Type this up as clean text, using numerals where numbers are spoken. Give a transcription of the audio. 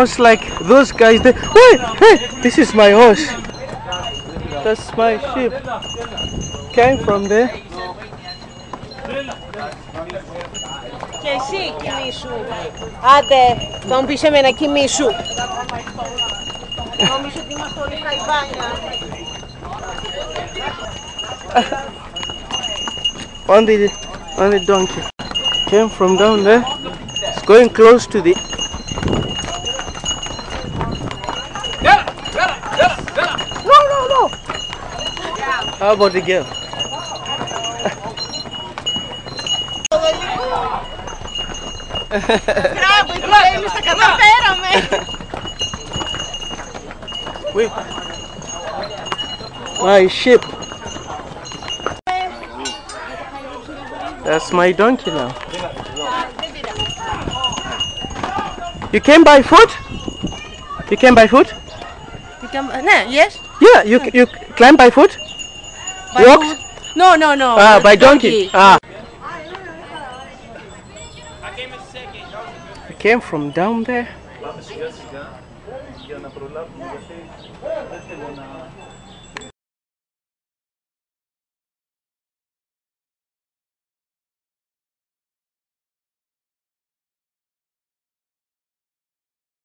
horse like those guys there. Hey, hey, this is my horse. That's my sheep. Came from there. Και εσύ κοιμήσου. Άντε, τον πεις εμένα κοιμήσου. Νομίζω ότι είμαστε όλοι καϊβάνια. On the donkey. Came from down there. It's going close to the. No. How about the girl? Μπράβο, εμείς τα καταφέραμε. Wait. My sheep. That's my donkey now. You came by foot? You came by foot? Ναι, yes. Yeah, you climb by foot? Walked? No. Ah, by donkey. Ah. I came from down there.